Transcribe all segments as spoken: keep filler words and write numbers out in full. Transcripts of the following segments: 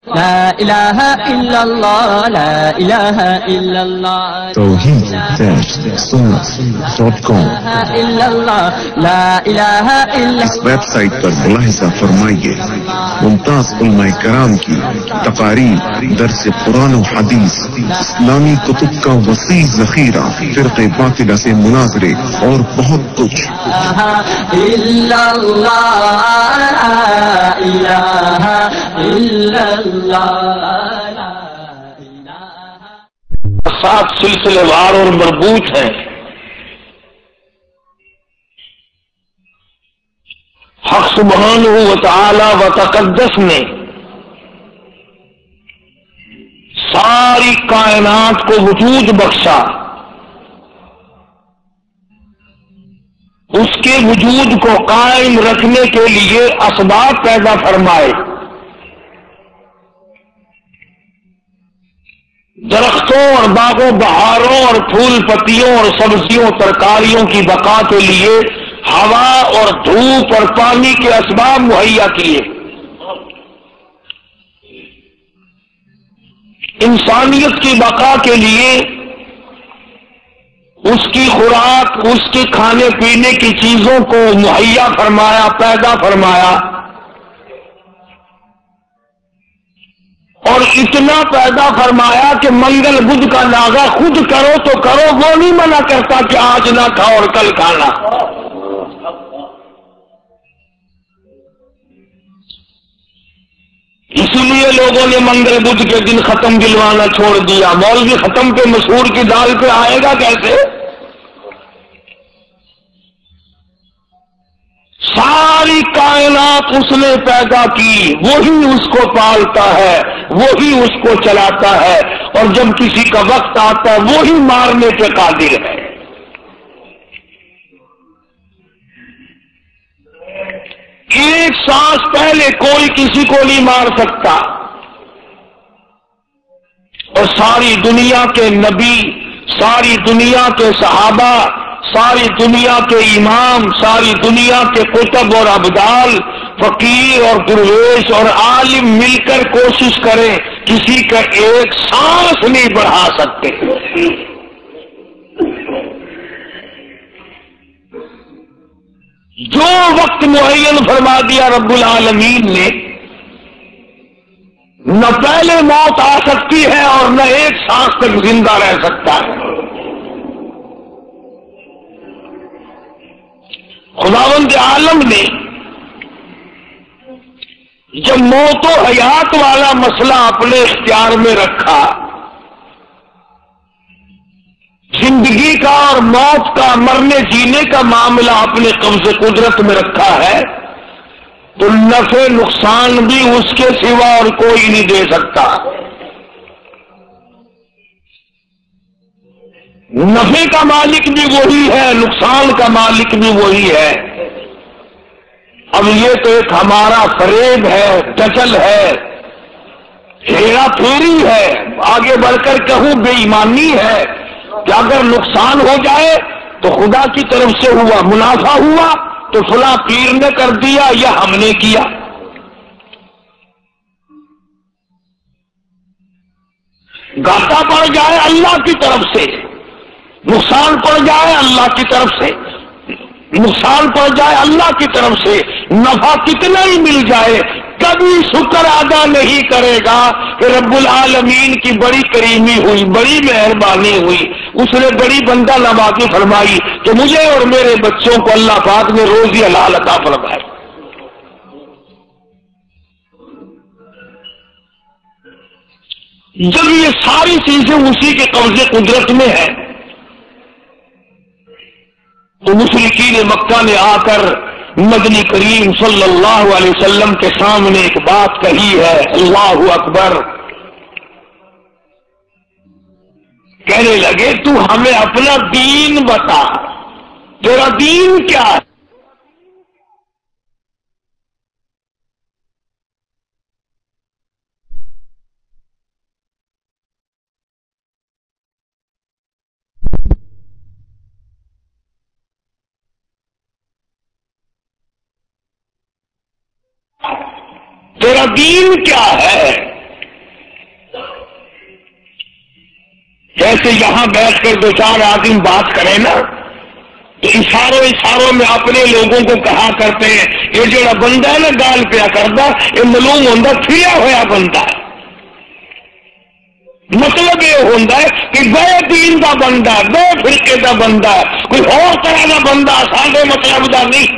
لا الہ الا اللہ لا الہ الا اللہ توحید سنت ڈاٹ کام الا اللہ لا الہ الا اس ویب سائٹ پر ملاحظہ فرمائیے ممتاز علماء کرام کی تقاریر، درس قرآن و حدیث، اسلامی کتب کا وسیع ذخیرہ، فرقہ باطلہ سے مناظرے اور بہت کچھ۔ الا اللہ لا الہ الا اللہ سات سلسلے وار اور مربوط ہیں۔ حق سبحانہ و تعالی و تقدس نے ساری کائنات کو وجود بخشا، اس کے وجود کو قائم رکھنے کے لیے اسباب پیدا فرمائے۔ درختوں اور باغوں بہاروں اور پھول پتیوں اور سبزیوں ترکاریوں کی بقا کے لیے ہوا اور دھوپ اور پانی کے اسباب مہیا کیے۔ انسانیت کی بقا کے لیے اس کی خوراک، اس کے کھانے پینے کی چیزوں کو مہیا فرمایا، پیدا فرمایا، اور اتنا پیدا فرمایا کہ منگل بدھ کا ناغہ خود کرو تو کرو، وہ نہیں منع کرتا کہ آج نہ کھاؤ اور کل کھانا۔ اسی لیے لوگوں نے منگل بدھ کے دن ختم دلوانا چھوڑ دیا۔ مولوی ختم پہ مسحور کی دال پہ آئے گا کیسے؟ ساری کائنات اس نے پیدا کی، وہی اس کو پالتا ہے، وہی اس کو چلاتا ہے، اور جب کسی کا وقت آتا ہے وہی مارنے پہ قادر ہے۔ ایک سانس پہلے کوئی کسی کو نہیں مار سکتا، اور ساری دنیا کے نبی، ساری دنیا کے صحابہ، ساری دنیا کے امام، ساری دنیا کے کتب اور ابدال، فقیر اور درویش اور عالم مل کر کوشش کریں، کسی کا ایک سانس نہیں بڑھا سکتے۔ جو وقت معین فرما دیا رب العالمین نے، نہ پہلے موت آ سکتی ہے اور نہ ایک سانس تک زندہ رہ سکتا ہے۔ خداوند عالم نے جب موت و حیات والا مسئلہ اپنے اختیار میں رکھا، زندگی کا اور موت کا، مرنے جینے کا معاملہ اپنے قبضے قدرت میں رکھا ہے، تو نفع نقصان بھی اس کے سوا اور کوئی نہیں دے سکتا۔ نفع کا مالک بھی وہی ہے، نقصان کا مالک بھی وہی ہے۔ اب یہ تو ایک ہمارا فریب ہے، ٹچل ہے، ہیرا پھیری ہے، آگے بڑھ کر کہوں بے ایمانی ہے کہ اگر نقصان ہو جائے تو خدا کی طرف سے ہوا، منافع ہوا تو فلاں پیر نے کر دیا یا ہم نے کیا۔ گھاٹا پڑ جائے اللہ کی طرف سے، نقصان پڑ جائے اللہ کی طرف سے، نقصان پڑ جائے اللہ کی طرف سے، نفع کتنا ہی مل جائے کبھی شکر ادا نہیں کرے گا کہ رب العالمین کی بڑی کریمی ہوئی، بڑی مہربانی ہوئی، اس نے بڑی بندہ نوازی فرمائی کہ مجھے اور میرے بچوں کو اللہ پاک نے روزی حلال عطا فرمائی۔ جب یہ ساری چیزیں اسی کے قبضے قدرت میں ہیں تو مشرکین مکہ نے آ کر مدنی کریم صلی اللہ علیہ وسلم کے سامنے ایک بات کہی ہے، اللہ اکبر، کہنے لگے تو ہمیں اپنا دین بتا، تیرا دین کیا ہے؟ تیرا دین کیا ہے؟ ایسے یہاں بیٹھ کر دو چار آدمی بات کرے نا تو اشاروں اشاروں میں اپنے لوگوں کو کہا کرتے ہیں یہ جو بندہ ہے نا گال پیا کرتا یہ معلوم ہوتا پھریا ہوا بندہ ہے. مطلب یہ ہوتا ہے کہ بے دین کا بندہ بے فرقے کا بندہ کوئی اور طرح کا بندہ سارے مطلب کا نہیں.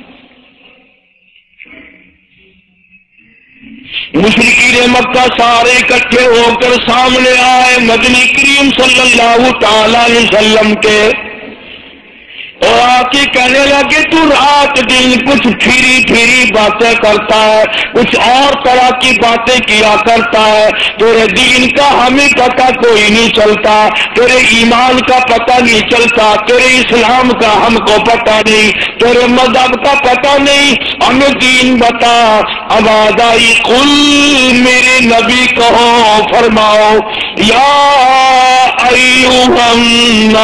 مشرکین مکہ سارے اکٹھے ہو کر سامنے آئے مدنی کریم صلی اللہ تعالی علیہ وسلم کے اور آ کے کہنے لگے تو رات دن کچھ پھری پھری باتیں کرتا ہے کچھ اور طرح کی باتیں کیا کرتا ہے تیرے دین کا ہمیں پتہ کوئی نہیں چلتا تیرے ایمان کا پتہ نہیں چلتا تیرے اسلام کا ہم کو پتہ نہیں تیرے مذہب کا پتہ نہیں ہمیں دین بتا. آواز آئی قل میرے نبی کہو فرماؤ یا ایھا الناس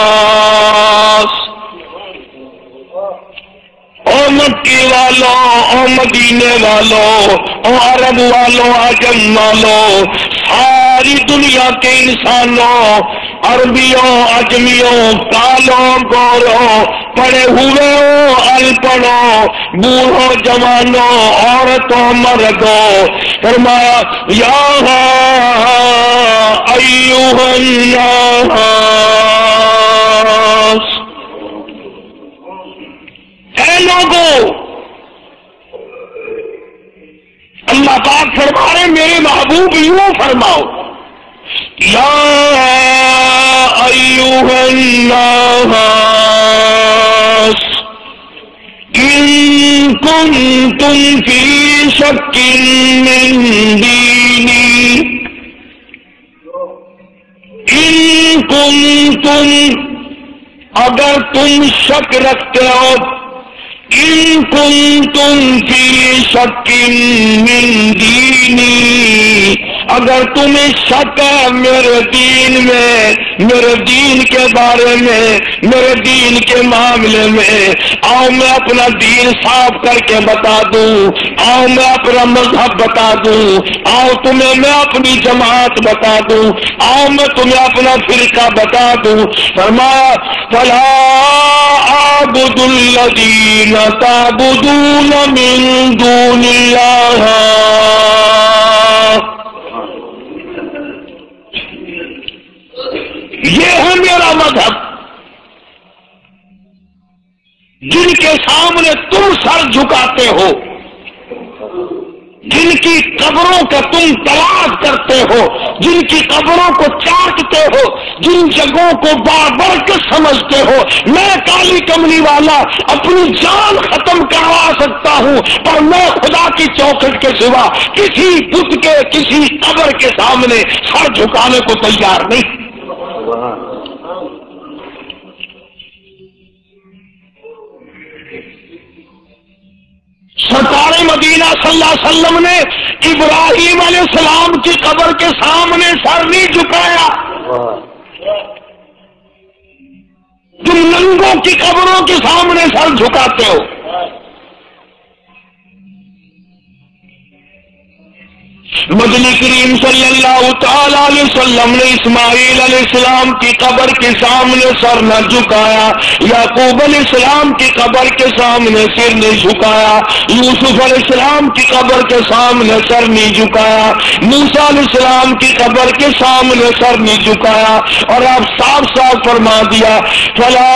او مکی والوں او مدینے والوں او عرب والوں عجم والوں ساری دنیا کے انسانوں عربیوں اجمیوں کالوں گوروں پڑے ہوئے ہو ان پڑھو بوڑھوں جوانوں عورتوں مردوں فرمایا یا ایھا الناس اے لوگوں. اللہ پاک فرما رہے میرے محبوب یوں فرماؤ یا ایھا الناس ان کنتم فی شک من دینی ان کنتم اگر تم شک رکھتے ہو ان کنتم فی شک من دینی اگر تمہیں شک ہے میرے دین میں میرے دین کے بارے میں میرے دین کے معاملے میں آؤ میں اپنا دین صاف کر کے بتا دوں آؤ میں اپنا مذہب بتا دوں آؤ تمہیں میں اپنی جماعت بتا دوں آؤ میں تمہیں اپنا فرقہ بتا دوں. فرمایا فلا اعبد الذین تعبدون من دون اللہ یہ ہے میرا مذہب جن کے سامنے تم سر جھکاتے ہو جن کی قبروں کا تم تلاش کرتے ہو جن کی قبروں کو چاٹتے ہو جن جگہوں کو بار بار کے سمجھتے ہو. میں کالی کملی والا اپنی جان ختم کروا سکتا ہوں پر میں خدا کی چوکھٹ کے سوا کسی بت کے کسی قبر کے سامنے سر جھکانے کو تیار نہیں. سرکار مدینہ صلی اللہ علیہ وسلم نے ابراہیم علیہ السلام کی قبر کے سامنے سر نہیں جھکایا. تم ننگوں کی قبروں کے سامنے سر جھکاتے ہو. مدنی کریم صلی اللہ تعالی علیہ وسلم نے اسماعیل علیہ السلام کی قبر کے سامنے سر نہ جھکایا یعقوب علیہ السلام کی قبر کے سامنے سر نہیں جھکایا یوسف علیہ السلام کی قبر کے سامنے سر نہیں جھکایا موسیٰ علیہ السلام کی قبر کے سامنے سر نہیں جھکایا. اور آپ صاف صاف فرما دیا فلا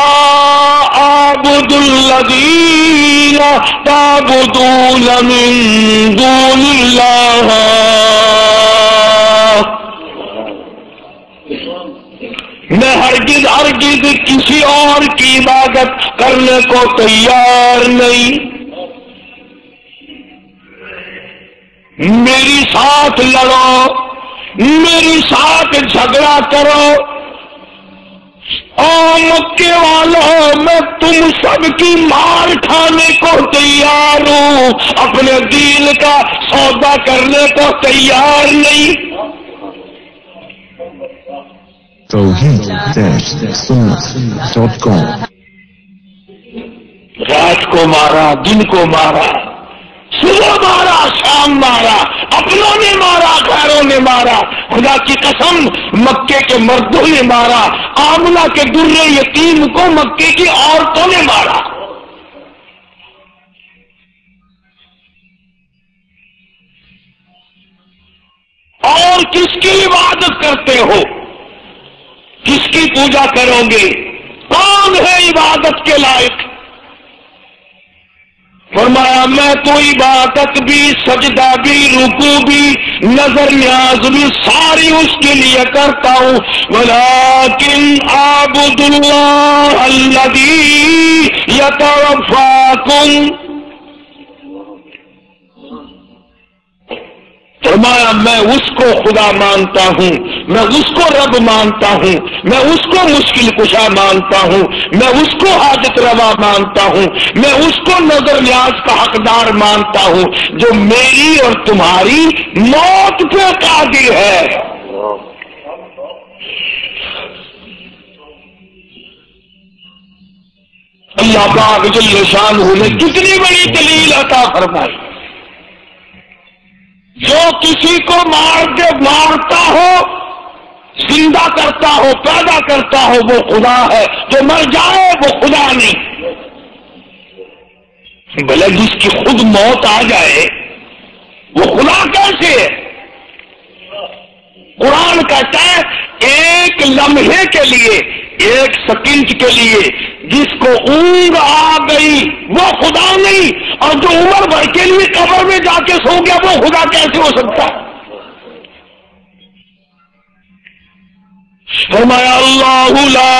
اعبد الذین تعبدون من دون اللہ میں ہرگز ہرگز کسی اور کی عبادت کرنے کو تیار نہیں. میری ساتھ لڑو میری ساتھ جھگڑا کرو او مکے والوں میں تم سب کی مار کھانے کو تیار ہوں اپنے دین کا سودا کرنے کو تیار نہیں. توحید سنت ڈاٹ کام رات کو مارا دن کو مارا صبح مارا شام مارا، اپنوں نے مارا غیروں نے مارا، خدا کی قسم مکے کے مردوں نے مارا، آمنہ کے در یتیم کو مکے کی عورتوں نے مارا۔ اور کس کی عبادت کرتے ہو؟ کس کی پوجا کرو گے؟ کون ہے عبادت کے لائق؟ فرمایا میں تو عبادت بھی، سجدہ بھی، رکوع بھی، نظر نیاز بھی ساری اس کے لیے کرتا ہوں، ولیکن اعبد اللہ الذی یتوفاکم۔ فرمایا میں اس کو خدا مانتا ہوں، میں اس کو رب مانتا ہوں، میں اس کو مشکل کشا مانتا ہوں، میں اس کو حاجت روا مانتا ہوں، میں اس کو نظر نیاز کا حقدار مانتا ہوں جو میری اور تمہاری موت پہ قادر ہے۔ اللہ پاک جل شانہ نے کتنی بڑی دلیل عطا فرمائی۔ جو کسی کو مار کے مارتا ہو، زندہ کرتا ہو، پیدا کرتا ہو، وہ خدا ہے، جو مر جائے وہ خدا نہیں۔ بھلے جس کی خود موت آ جائے وہ خدا کیسے ہے؟ قرآن کہتا ہے ایک لمحے کے لیے، ایک سیکنڈ کے لیے جس کو اونگ آ گئی وہ خدا نہیں، اور جو عمر بھر کے لیے قبر میں جا کے سو گیا وہ خدا کیسے ہو سکتا ہے؟ فرمایا اللہ لا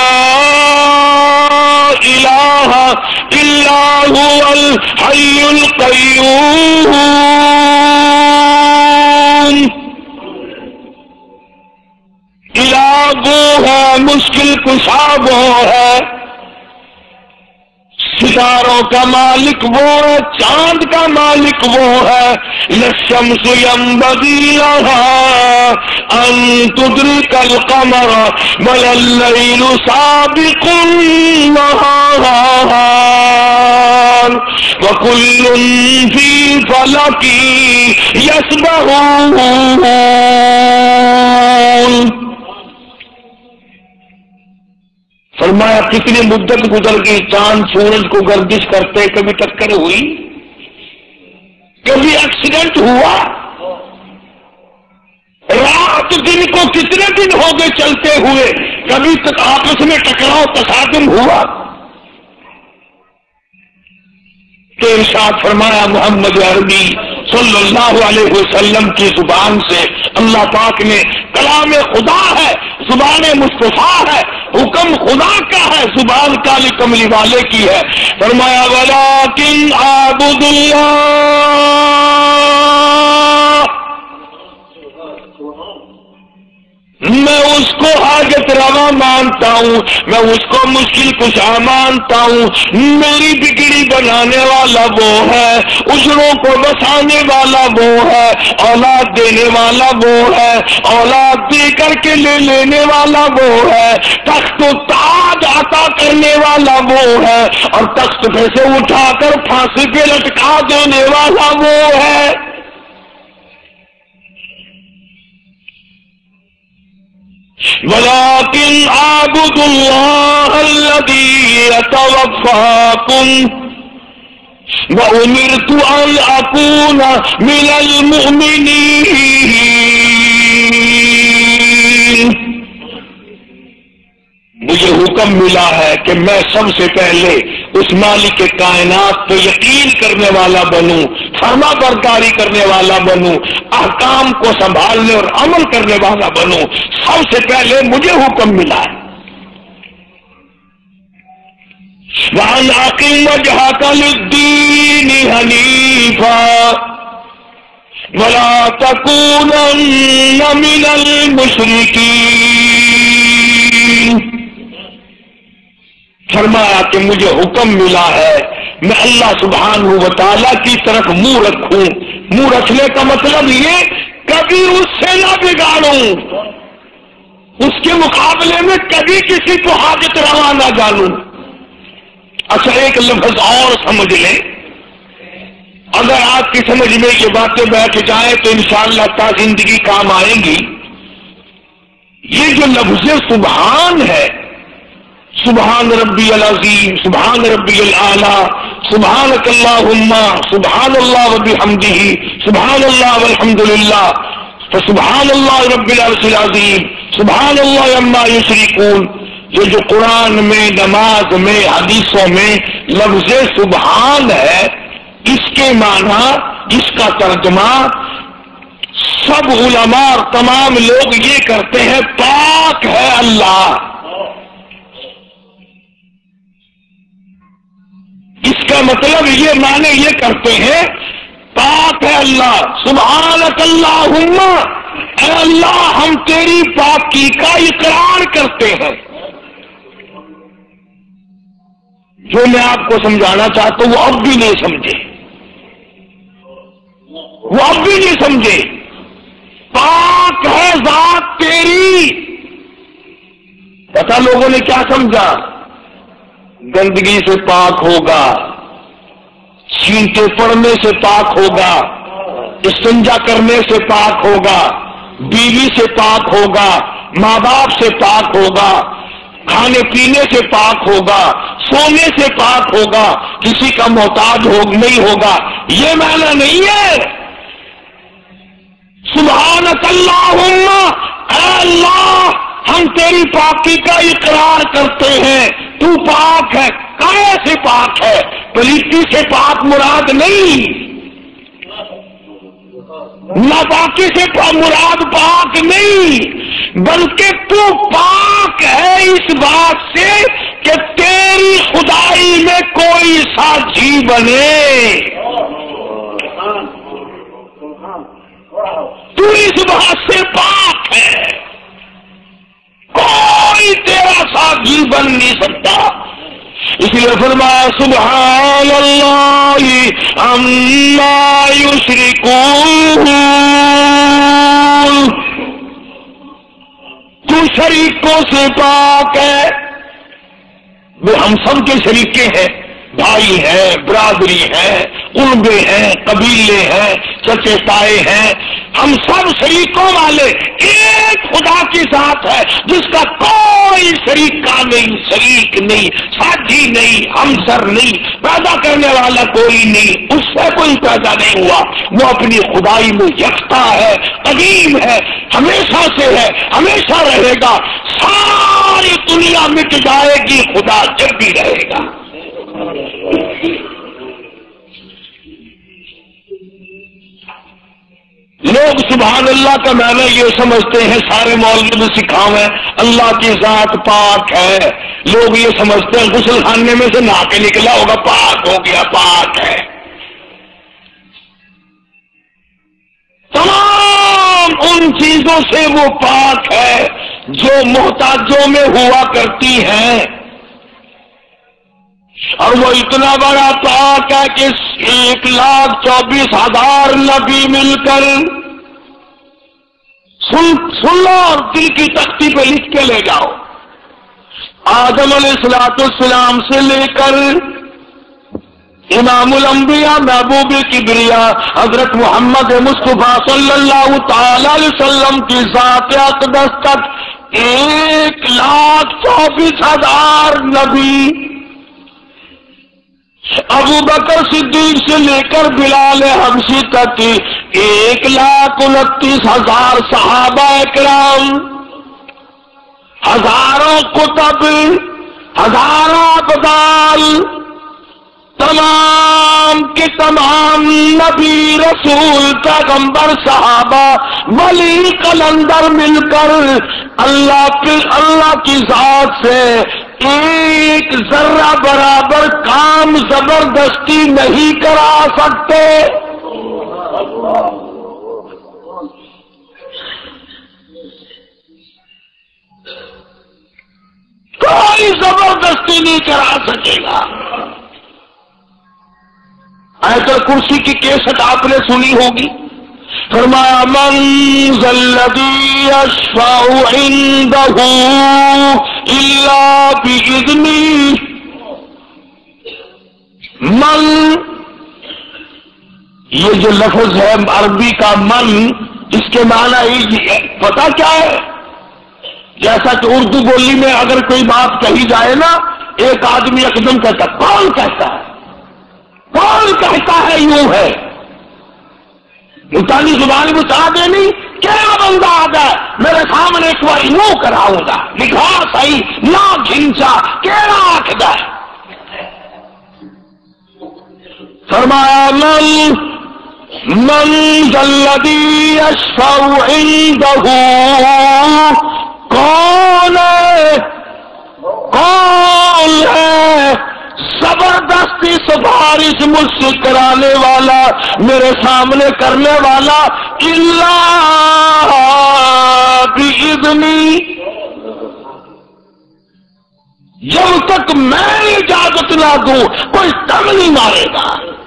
الہ الا هو الحی القیوم، الہ وہ ہے، مشکل کشا وہ ہے، ستاروں کا مالک وہ ہے، چاند کا مالک وہ ہے، للشمس ينبغي لها ان تدرك القمر ولا الليل سابق النهار وكل في فلك يسبحون۔ فرمایا کتنی مدت گزر گئی، چاند سورج کو گردش کرتے، کبھی ٹکر ہوئی، کبھی ایکسیڈنٹ ہوا، رات دن کو کتنے دن ہو گئے چلتے ہوئے، کبھی تک آپس میں ٹکراؤ تصادم ہوا۔ تو ارشاد فرمایا محمد عربی صلی اللہ علیہ وسلم کی زبان سے، اللہ پاک نے کلام خدا ہے، زبان مصطفیٰ ہے، حکم خدا کا ہے، زبان کالی کملی والے کی ہے۔ فرمایا ولیکن اعبد اللہ، میں اس کو حاجت روا مانتا ہوں، میں اس کو مشکل کشا مانتا ہوں، میری بگڑی بنانے والا وہ ہے، اجڑوں کو بسانے والا وہ ہے، اولاد دینے والا وہ ہے، اولاد دے کر کے لے لینے والا وہ ہے، تخت و تاج عطا کرنے والا وہ ہے، اور تخت پہ سے اٹھا کر پھانسی پہ لٹکا دینے والا وہ ہے۔ وَلَٰكِنْ أَعْبُدُ اللَّهَ الَّذِي يَتَوَفَّاكُمْ وَأُمِرْتُ أَنْ أَكُونَ مِنَ الْمُؤْمِنِينَ۔ مجھے حکم ملا ہے کہ میں سب سے پہلے اس مالک کائنات پہ یقین کرنے والا بنوں، فرما برداری کرنے والا بنوں، احکام کو سنبھالنے اور عمل کرنے والا بنوں، سب سے پہلے مجھے حکم ملا ہے۔ وَأَنْ أَقِمْ وَجْهَكَ لِلدِّينِ حَنِيفًا وَلَا تَكُونَنَّ مِنَ الْمُشْرِكِينَ۔ فرمایا کہ مجھے حکم ملا ہے میں اللہ سبحانہ و تعالیٰ کی طرف منہ رکھوں، منہ رکھنے کا مطلب یہ کبھی اس سے نہ بگاڑوں، اس کے مقابلے میں کبھی کسی کو حاجت روا نہ جانوں۔ اچھا ایک لفظ اور سمجھ لیں، اگر آپ کی سمجھ میں یہ باتیں بیٹھ جائیں تو انشاءاللہ تا زندگی کام آئیں گی. یہ جو لفظ سبحان ہے، سبحان ربی العظیم، سبحان ربی الاعلیٰ، سبحانک اللہم، سبحان اللہ وبحمدہ، سبحان اللہ والحمد للہ، فسبحان اللہ رب العرش العظیم، سبحان اللہ عما یشرکون. یہ جو قرآن میں، نماز میں، حدیثوں میں لفظ سبحان ہے، اس کے معنی، اس کا ترجمہ سب علماء اور تمام لوگ یہ کرتے ہیں، پاک ہے اللہ. اس کا مطلب یہ معنی یہ کرتے ہیں، پاک ہے اللہ. سبحانک اللہم، اے اللہ ہم تیری پاکی کا اقرار کرتے ہیں. جو میں آپ کو سمجھانا چاہتا ہوں وہ اب بھی نہیں سمجھے، وہ اب بھی نہیں سمجھے. پاک ہے ذات تیری. پتہ لوگوں نے کیا سمجھا؟ گندگی سے پاک ہوگا، چھینٹے پڑنے سے پاک ہوگا، استنجا کرنے سے پاک ہوگا، بیوی سے پاک ہوگا، ماں باپ سے پاک ہوگا، کھانے پینے سے پاک ہوگا، سونے سے پاک ہوگا، کسی کا محتاج ہو نہیں ہوگا. یہ معنی نہیں ہے. سبحانک اللہم، اے اللہ ہم تیری پاکی کا اقرار کرتے ہیں، تو پاک ہے. کائے سے پاک ہے؟ پلیتی سے پاک مراد نہیں، ناپاکی سے مراد پاک نہیں، بلکہ تو پاک ہے اس بات سے کہ تیری خدائی میں کوئی ساتھی بنے. تو اس بات سے پاک ہے، کوئی تیرا ساتھی بن نہیں سکتا. اس لیے فرمایا سبحان اللہ عما یشرکون. تو شریکوں سے پاک ہے. وہ ہم سب کے شریکے ہیں، بھائی ہیں، برادری ہیں، قربے ہیں، قبیلے ہیں، چچے تائے ہیں، ہم سب شریکوں والے ایک خدا کے ساتھ ہے جس کا کوئی شریکہ نہیں، شریک نہیں، ساتھی نہیں، ہمسر نہیں، پیدا کرنے والا کوئی نہیں، اس سے کوئی پیدا نہیں ہوا. وہ اپنی خدائی میں یکتا ہے، قدیم ہے، ہمیشہ سے ہے، ہمیشہ رہے گا. ساری دنیا مٹ جائے گی، خدا جب بھی رہے گا. لوگ سبحان اللہ کا معنی یہ سمجھتے ہیں، سارے مولوی سکھاویں اللہ کی ذات پاک ہے. لوگ یہ سمجھتے ہیں غسل خانے میں سے نہا کے نکلا ہوگا، پاک ہو گیا، پاک ہے. تمام ان چیزوں سے وہ پاک ہے جو محتاجوں میں ہوا کرتی ہیں. اور وہ اتنا بڑا پاک ہے کہ ایک لاکھ چوبیس ہزار نبی مل کر سن سن لو اور دل کی تختی پہ لکھ کے لے جاؤ. آدم علیہ الصلوۃ والسلام سے لے کر امام الانبیاء محبوب کبریا حضرت محمد مصطفیٰ صلی اللہ تعالی علیہ وسلم کی ذات اقدس تک ایک لاکھ چوبیس ہزار نبی. ابو بکر صدیق سے لے کر بلال حبشی تک ایک لاکھ انتیس ہزار صحابہ اکرام، ہزاروں کتب، ہزاروں ابدال، تمام کے تمام نبی، رسول، پیغمبر، صحابہ، ولی، قلندر مل کر اللہ کی اللہ کی ذات سے ایک ذرہ برابر کام زبردستی نہیں کرا سکتے. کوئی زبردستی نہیں کرا سکے گا. آیت الکرسی کی کیسٹ آپ نے سنی ہوگی. فرمایا من ذا الذی یشفع عنده الا باذنہ. من یہ جو لفظ ہے عربی کا من، اس کے معنی پتہ کیا ہے؟ جیسا کہ اردو بولی میں اگر کوئی بات کہی جائے نا، ایک آدمی اقدم کہتا ہے، کون کہتا ہے، کون کہتا ہے یوں ہے، ملتانی زبان میں چاہ دے نہیں، کیا بندہ آ جائے میرے سامنے ایک بار یوں کراؤں گا، لکھا صحیح نہ گھنچا کیڑا آخد ہے۔ فرمایا من من الذی یشفع عنده، کون ہے، کون ہے زبردستی سفارش مجھ سے کرانے والا، میرے سامنے کرنے والا، الا باذنی، جب تک میں اجازت نہ دوں کوئی دم نہیں مارے گا،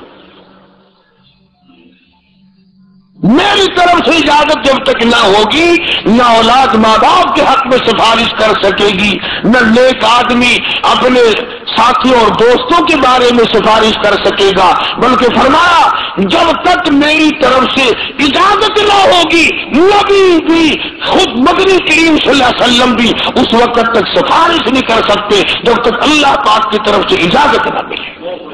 میری طرف سے اجازت جب تک نہ ہوگی، نہ اولاد ماں باپ کے حق میں سفارش کر سکے گی، نہ نیک آدمی اپنے ساتھیوں اور دوستوں کے بارے میں سفارش کر سکے گا، بلکہ فرمایا جب تک میری طرف سے اجازت نہ ہوگی، نبی بھی خود مدنی کریم صلی اللہ علیہ وسلم بھی اس وقت تک سفارش نہیں کر سکتے جب تک اللہ پاک کی طرف سے اجازت نہ ملے۔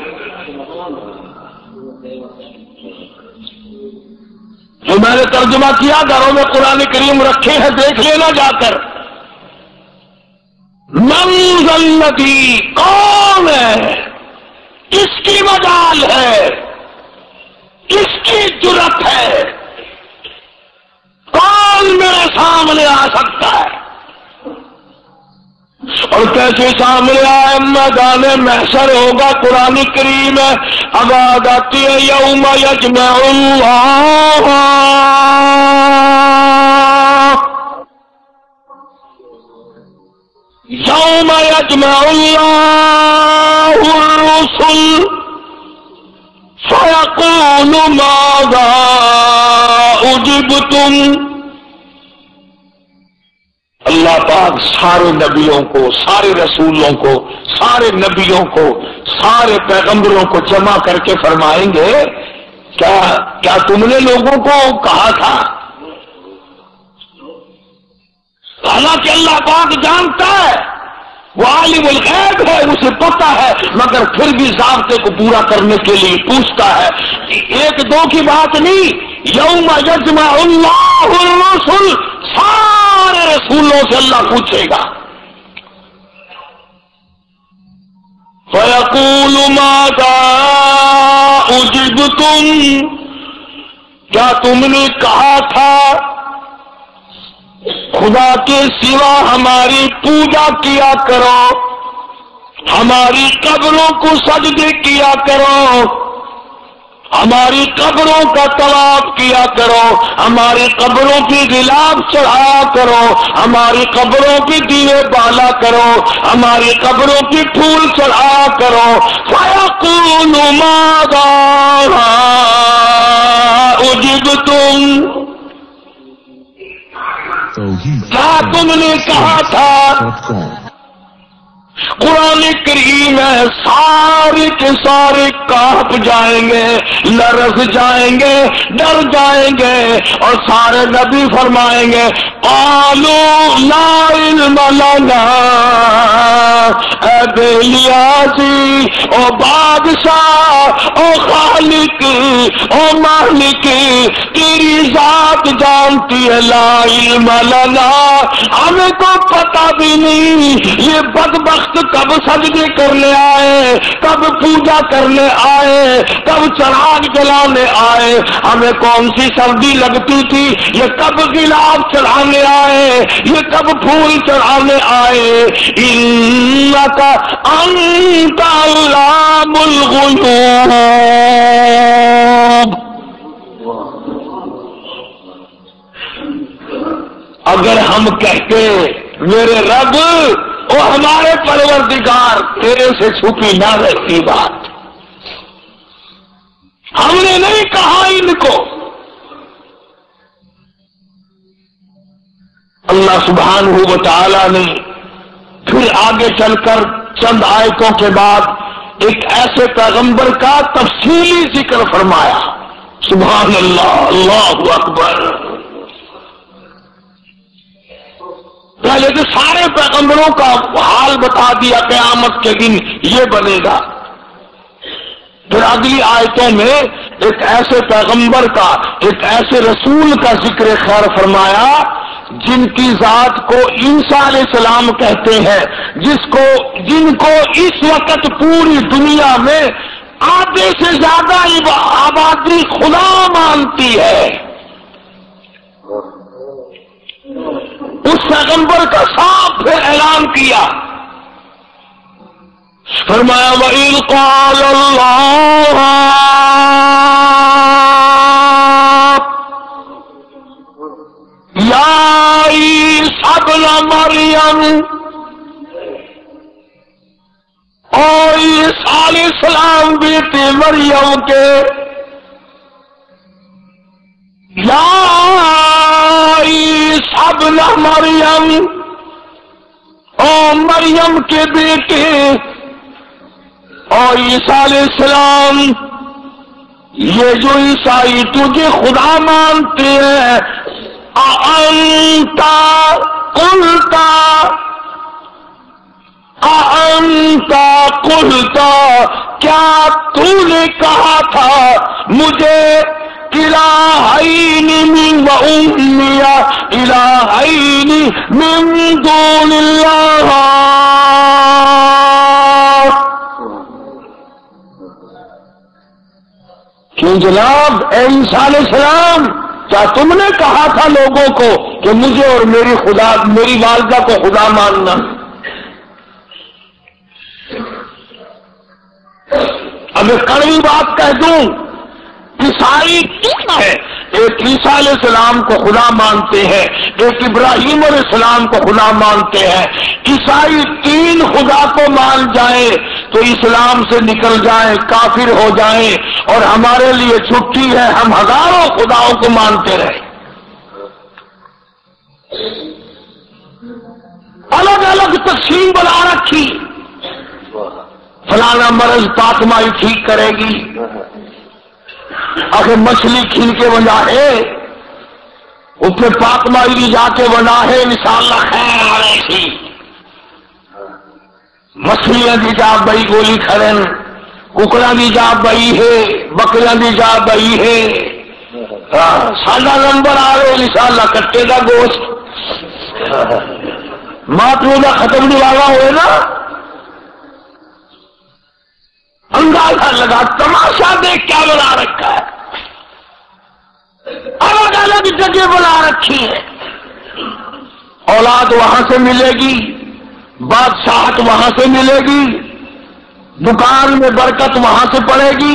جو میں نے ترجمہ کیا، گھروں میں قرآن کریم رکھے ہیں، دیکھ لینا جا کر۔ من ذا الذی، کون ہے، کس کی مجال ہے، کس کی جرأت ہے، کون میرے سامنے آ سکتا ہے؟ اور کیسے سامنے آئے؟ میدان محشر ہوگا، قرآن کریم ہے، آواز آتی ہے یوم یجمع اللہ، یوم یجمع اللہ الرسل فیقول ماذا اجبتم، اللہ پاک سارے نبیوں کو، سارے رسولوں کو، سارے نبیوں کو، سارے پیغمبروں کو جمع کر کے فرمائیں گے، کیا کیا تم نے لوگوں کو کہا تھا؟ حالانکہ اللہ پاک جانتا ہے، وہ عالم الغیب ہے، اسے پتہ ہے، مگر پھر بھی ضابطے کو پورا کرنے کے لیے پوچھتا ہے۔ ایک دو کی بات نہیں، یوم یجمع اللہ الرسل، سارے رسولوں سے اللہ پوچھے گا۔ فَيَقُولُ مَاذَا أُجِبْتُمْ، کیا تم نے کہا تھا خدا کے سوا ہماری پوجا کیا کرو، ہماری قبروں کو سجدے کیا کرو، ہماری قبروں کا طواف کیا کرو، ہماری قبروں کی غلاف چڑھایا کرو، ہماری قبروں کی دیوے بالا کرو، ہماری قبروں کی پھول چڑھایا کرو۔ فَيَقُولُ مَاذَا أُجِبْتُمْ، کیا تم نے کہا تھا؟ قرآن کریم ہے، سارے کے سارے کانپ جائیں گے، لرز جائیں گے، ڈر جائیں گے، اور سارے نبی فرمائیں گے قالوا لا علم لنا، اے بے نیازی، او بادشاہ، او خالق، او مالک، تیری ذات جانتی ہے، لا علم لنا، ہمیں تو پتہ بھی نہیں یہ بدبخت کب سجدے کرنے آئے، کب پوجا کرنے آئے، کب چراغ جلانے آئے، ہمیں کون سی سردی لگتی تھی، یہ کب غلاف چڑھانے آئے، یہ کب پھول چڑھانے آئے۔ انک انت علام الغیوب، اگر ہم کہتے میرے رب، وہ ہمارے پروردگار، تیرے سے چھپی نہ رہتی بات، ہم نے نہیں کہا ان کو۔ اللہ سبحانہ و تعالی نے پھر آگے چل کر چند آیتوں کے بعد ایک ایسے پیغمبر کا تفصیلی ذکر فرمایا سبحان اللہ، اللہ اکبر۔ پہلے تو سارے پیغمبروں کا حال بتا دیا قیامت کے دن یہ بنے گا، پھر اگلی آیتوں میں ایک ایسے پیغمبر کا، ایک ایسے رسول کا ذکر خیر فرمایا جن کی ذات کو عیسیٰ علیہ السلام کہتے ہیں، جس کو جن کو اس وقت پوری دنیا میں آدھے سے زیادہ آبادی خدا مانتی ہے۔ اس پیغمبر کا صاف پھر اعلان کیا، فرمایا وَإِذْ قَالَ اللَّهُ يَا عِيسَى ابْنَ مَرْيَمَ، اور عیسیٰ علیہ السلام بیٹے مریم کے، یا عیسیٰ ابن مریم، اور مریم کے بیٹے، اور عیسیٰ علیہ السلام، یہ جو عیسائی تجھے خدا مانتے ہیں، اَأَنْتَ قُلْتَ اَأَنْتَ قُلْتَ، کیا تو نے کہا تھا مجھے الہین من وَأُمِّيَ الہین من دون اللہ؟ کیوں جناب اے عیسیٰ علیہ السلام، کیا تم نے کہا تھا لوگوں کو کہ مجھے اور میری خدا میری والدہ کو خدا ماننا؟ اب ایک کڑوی بات کہہ دوں، عیسائی تین ہے، ایک عیسیٰ علیہ السلام کو خدا مانتے ہیں، ایک ابراہیم علیہ السلام کو خدا مانتے ہیں۔ عیسائی تین خدا کو مان جائیں تو اسلام سے نکل جائیں، کافر ہو جائیں، اور ہمارے لیے چھٹی ہے، ہم ہزاروں خداؤں کو مانتے رہیں۔ الگ الگ تقسیم بنا رکھی، فلانا مرض پاکمائی ٹھیک کرے گی، اگر مچھلی کھیل کے بنا ہے اس پہ پاکمائی بھی جا کے بنا ہے، انشاءاللہ خیر آ رہی تھی، مچھلیاں بھی جا بئی گولی کھڑن، ککڑا بھی جا بئی ہے، بکریاں بھی جا بئی ہے، سادہ نمبر آ رہے انشاءاللہ کٹے گا گوشت، ماترودا ختم نہیں والا ہوئے نا، اندازہ لگا، تماشا دیکھ کیا بنا رکھا ہے، الگ الگ جگہ بنا رکھی ہے، اولاد وہاں سے ملے گی، بادشاہت وہاں سے ملے گی، دکان میں برکت وہاں سے پڑے گی،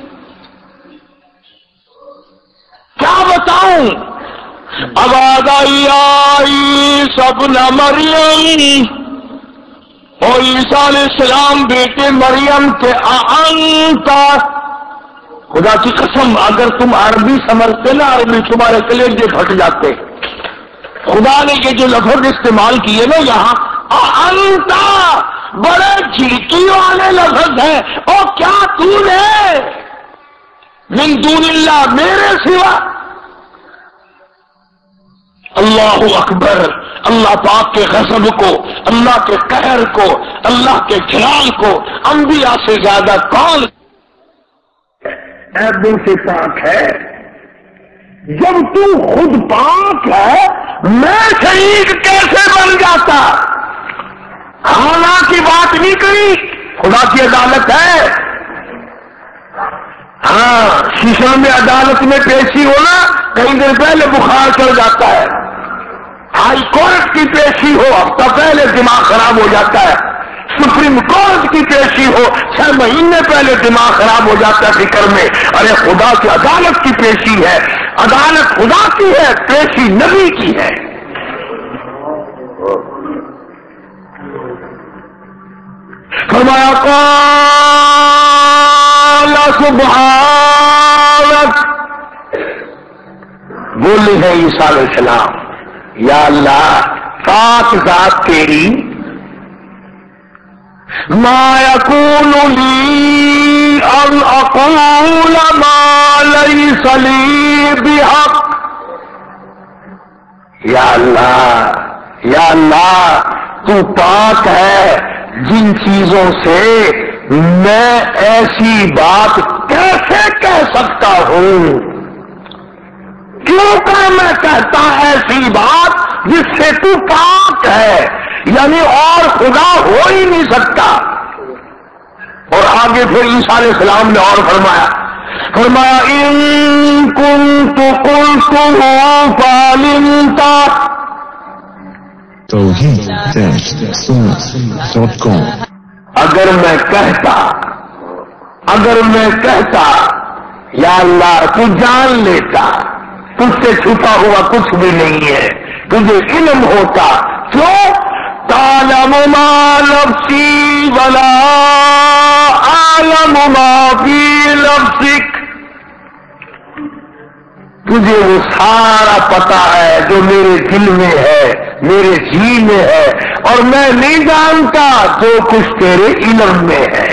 کیا بتاؤں؟ اب آگائی آئی سب نہ مریم، اور عیسیٰ علیہ السلام بیٹے مریم کے، اَأَنْتَ، خدا کی قسم اگر تم عربی سمجھتے نا، عربی تمہارے کلیجے پھٹ جاتے۔ خدا نے یہ جو لفظ استعمال کیے نا یہاں، اَأَنْتَ، بڑے جھڑکی والے لفظ ہیں، اور کیا تو نے من دون اللہ، میرے سوا؟ اللہ اکبر، اللہ پاک کے غضب کو، اللہ کے قہر کو، اللہ کے جلال کو انبیاء سے زیادہ کون عیبوں سے پاک ہے؟ جب تو خود پاک ہے، میں شہید کیسے بن جاتا؟ کھانا کی بات نہیں کری، خدا کی عدالت ہے، ہاں شیشہ میں عدالت میں پیشی ہونا کئی دن پہلے بخار چڑھ جاتا ہے، ہائی کورٹ کی پیشی ہو ہفتہ پہلے دماغ خراب ہو جاتا ہے، سپریم کورٹ کی پیشی ہو چھ مہینے پہلے دماغ خراب ہو جاتا ہے فکر میں۔ ارے خدا کی عدالت کی پیشی ہے، عدالت خدا کی ہے، پیشی نبی کی ہے۔ فرمایا قال سبحانک، بولے ہیں عیسیٰ علیہ السلام، یا اللہ پاک ذات تیری، ما یکون لی ان اقول ما لیس لی بحق. یا اللہ یا اللہ تو پاک ہے جن چیزوں سے میں ایسی بات کیسے کہہ سکتا ہوں؟ کیوں کہ میں کہتا ایسی بات جس سے تو پاک ہے، یعنی اور خدا ہو ہی نہیں سکتا. اور آگے پھر عیسیٰ علیہ السلام نے اور فرمایا فرمایا ان کنت قلته فعلمت. توحید سنت ڈاٹ کام. اگر میں کہتا اگر میں کہتا یا اللہ تو جان لیتا، تجھ سے چھپا ہوا کچھ بھی نہیں ہے، تجھے علم ہوتا. کیوں؟ تعلم ما نفسی ولا اعلم ما فی نفسک. تجھے وہ سارا پتا ہے جو میرے دل میں ہے، میرے جی میں ہے، اور میں نہیں جانتا جو کچھ تیرے علم میں ہے.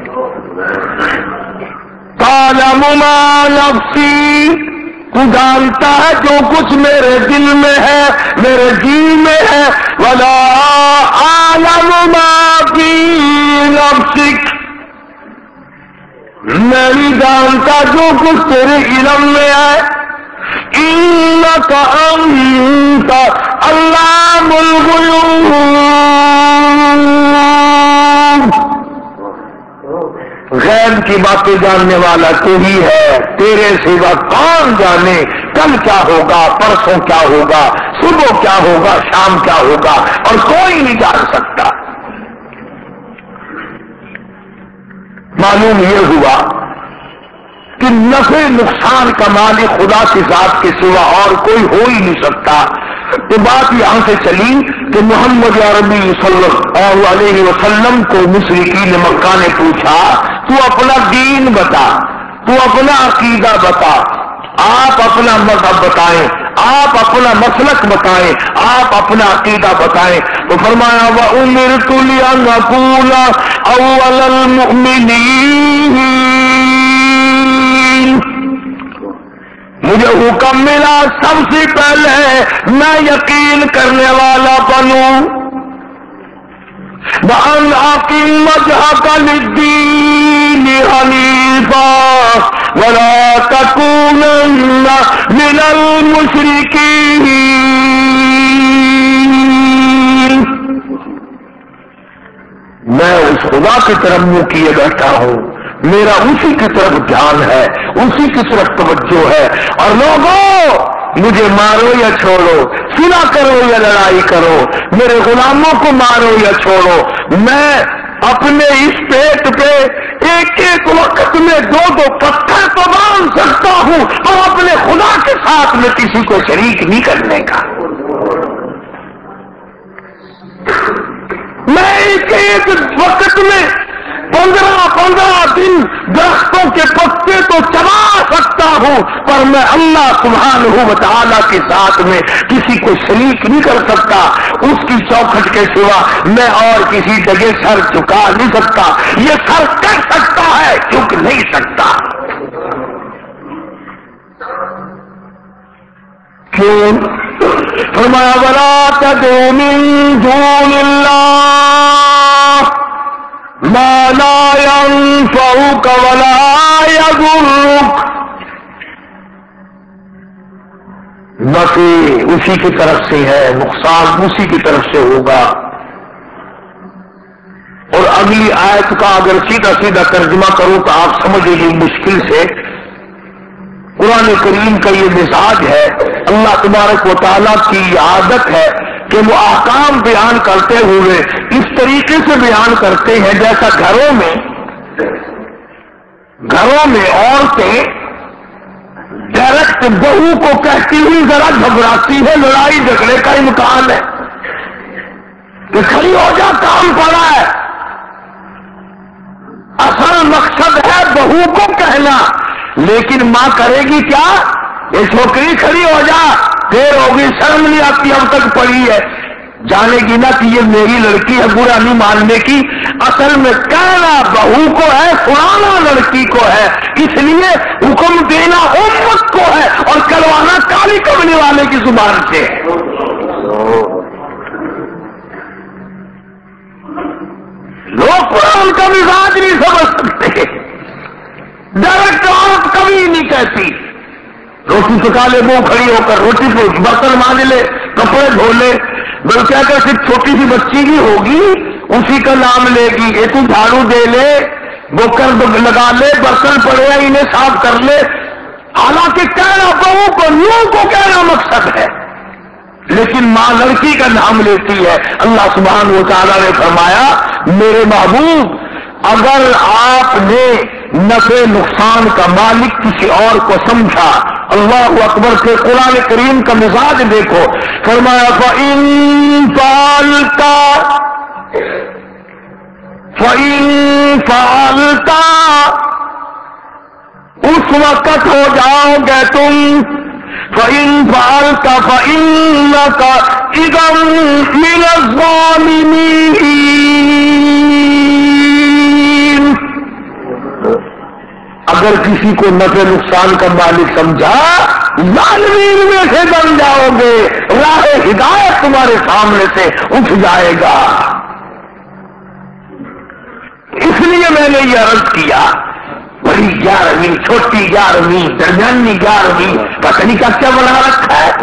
تعلم ما نفسی، تو جانتا ہے جو کچھ میرے دل میں ہے، میرے جی میں ہے. ولا اعلم ما فی نفسک، میں نہیں جانتا جو کچھ تیرے علم میں ہے. انک انت علام الغیوب، غیب کی باتیں جاننے والا تو ہی ہے، تیرے سوا کون جانے کل کیا ہوگا، پرسوں کیا ہوگا، صبح کیا ہوگا، شام کیا ہوگا، اور کوئی نہیں جان سکتا. معلوم یہ ہوا کہ نفع نقصان کا مالک خدا کی ذات کے سوا اور کوئی ہو ہی نہیں سکتا. تو بات یہاں سے چلی کہ محمد عربی صلی اللہ علیہ وسلم کو مشرکین مکہ نے پوچھا تو اپنا دین بتا، تو اپنا عقیدہ بتا، آپ اپنا مذہب بتائیں، آپ اپنا مسلک بتائیں، آپ اپنا عقیدہ بتائیں. تو فرمایا وَأُمِرْتُ لِأَنْ أَكُونَ أَوَّلَ الْمُؤْمِنِينَ، مجھے حکم ملا سب سے پہلے میں یقین کرنے والا بنوں. وَأَنْ أَقِمْ وَجْهَكَ لِلدِّينِ حَنِيفًا وَلَا تَكُونَنَّ مِنَ الْمُشْرِكِينَ. میں اس خدا کی طرف منہ کیے بیٹھا ہوں، میرا اسی کی طرف دھیان ہے، اسی کی طرف توجہ ہے. اور لوگوں مجھے مارو یا چھوڑو، صلح کرو یا لڑائی کرو، میرے غلاموں کو مارو یا چھوڑو، میں اپنے اس پیٹ پہ ایک ایک وقت میں دو دو پتھر تو باندھ سکتا ہوں، اور اپنے خدا کے ساتھ میں کسی کو شریک نہیں کرنے کا. میں ایک ایک وقت میں پندرہ پندرہ دن درختوں کے پتے تو چبا سکتا ہوں، پر میں اللہ سبحانہ و تعالیٰ کے ساتھ میں کسی کو شریک نہیں کر سکتا. اس کی چوکھٹ کے سوا میں اور کسی جگہ سر جھکا نہیں سکتا. یہ سر کر سکتا ہے، جھک نہیں سکتا. کیوں؟ فرمایا وَلَا تَدْعُ مِن دُونِ اللَّهِ مَا لَا يَنفَعُكَ وَلَا يَضُرُّكَ. نفع اسی کی طرف سے ہے، نقصان اسی کی طرف سے ہوگا. اور اگلی آیت کا اگر سیدھا سیدھا ترجمہ کروں تو آپ سمجھے گی مشکل سے. قرآن کریم کا یہ مزاج ہے، اللہ تبارک و تعالیٰ کی عادت ہے کہ وہ احکام بیان کرتے ہوئے اس طریقے سے بیان کرتے ہیں جیسا گھروں میں گھروں میں عورتیں ڈائریکٹ بہو کو کہتی ہوئی ذرا گھبراتی ہے، لڑائی جھگڑے کا امکان ہے کہ کھڑی ہو جا، کام پڑا ہے. اصل مقصد ہے بہو کو کہنا، لیکن ماں کرے گی کیا؟ یہ چھوکری کھڑی ہو جا، دیر ہوگی، شرم نہیں آتی اب تک پڑی ہے. جانے گی نا کہ یہ میری لڑکی ہے، برا نہیں ماننے کی. اصل میں کہنا بہو کو ہے، سنانا لڑکی کو ہے. اس لیے حکم دینا امت کو ہے اور کروانا کالی کملی والے کی زبان سے ہے. لوگ قرآن کا مزاج نہیں سمجھ سکتے. ڈائریکٹ عورت کبھی نہیں کہتی روٹی پکا لے، وہ کھڑی ہو کر روٹی کو برتن مانج لے، کپڑے دھو لے، بلکہ اگر صرف چھوٹی سی بچی بھی ہوگی اسی کا نام لے گی. یہ تو جھاڑو دے لے، بوکر لگا لے، برتن پڑے انہیں صاف کر لے. حالانکہ کہنا بہو کو، نو کو کہنا مقصد ہے، لیکن ماں لڑکی کا نام لیتی ہے. اللہ سبحانہ و تعالیٰ نے فرمایا میرے محبوب اگر آپ نے نفع نقصان کا مالک کسی اور کو سمجھا، اللہ اکبر سے قرآن کریم کا مزاج دیکھو. فرمایا فَإِن فَعَلْتَ فَإِن فَعَلْتَ اس وقت ہو جاؤ گے تم. فَإِن فَعَلْتَ فَإِنَّكَ إِذًا مِنَ الظَّالِمِينَ. اگر کسی کو نفع نقصان کا مالک سمجھا ظالمین میں سے بن جاؤ گے، راہ ہدایت تمہارے سامنے سے اٹھ جائے گا. اس لیے میں نے یہ عرض کیا بڑی گیارہویں، چھوٹی گیارہویں، درمیانی گیارہویں، پتہ نہیں کا کیا بنا رکھا ہے.